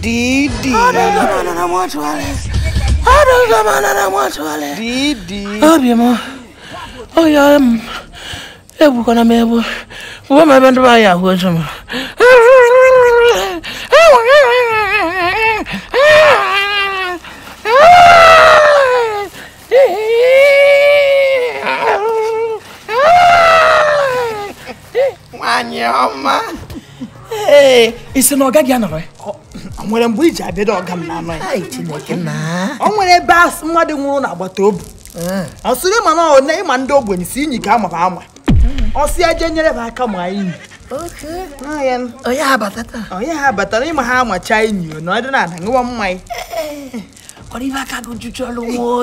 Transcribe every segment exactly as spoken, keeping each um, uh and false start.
Didi. I don't come on, I want to Alice. I don't come on, I want to Alice. Didi. Oh, be more. Oh, yeah. Eh, we're gonna be able. What am I going to buy? I was some. Manyama. Hey, it's an organic. I'm going to bridge. I bet I'll come now. I think na. I'm going to bass mother woman about Tob. I'll see them on name and dog when you see you come of armor. I'll see a general I come in. Okay. I am. Oh, yeah, but that. Oh, yeah, but I am how much I knew. No, I don't know. No one my. What if I can't go to Cholo?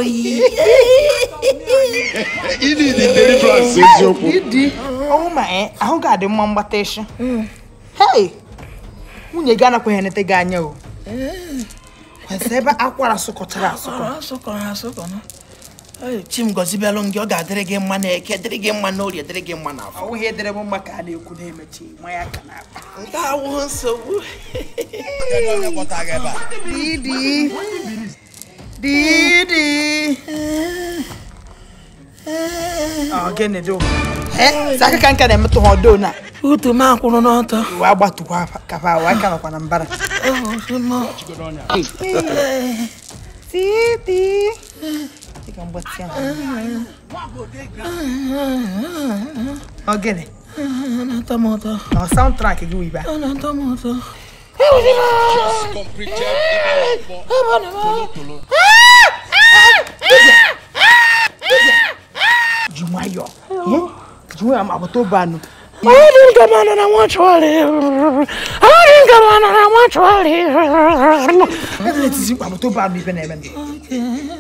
Oh, my. I got the mambatation. Hey, when you gonna pay anything, I know. I said, I want to soccer. Soccer, Tim goes belong your gathering game money, catering game one, no, you're drinking one off. Oh, here the woman you could name a team. My canal. That was so good. Didi. Didi. Oh, get it. Eh, Saka can't get them to her donor. Who to mark on another? What about to have I can't upon umbrella? Oh, so much. Didi. You can what's your oh, get it. Tomato. No soundtrack, you will be back. No tomato. Jumayo. Jumayo, I'm about to ban. I didn't come on and I want to live. I didn't come on and I want to live. Let's see what to ban me. Okay.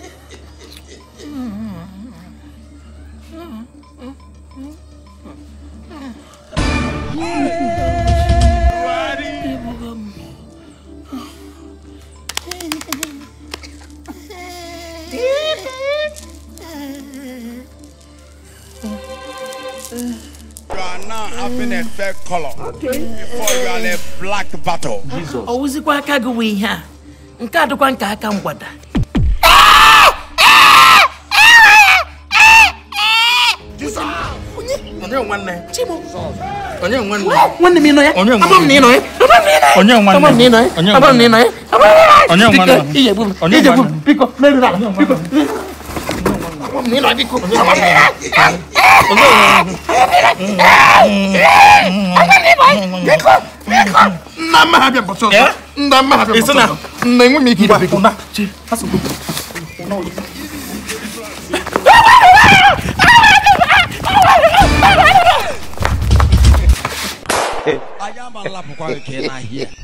You are now having a third color. Okay. Before you are a black battle. Jesus. Oh, is it quite a good way here? And can't do one car come water. Jesus. On your one name. Chimo. On your one one minute. On your one minute. On your one minute. On your one minute. On your one minute. On your one minute. Pick up. Pick up. Me no pick up. Nama habia boso. Nama habia boso. Isana. Nengu mi kiba. Ona. Chi. Aso. I am a lap of here.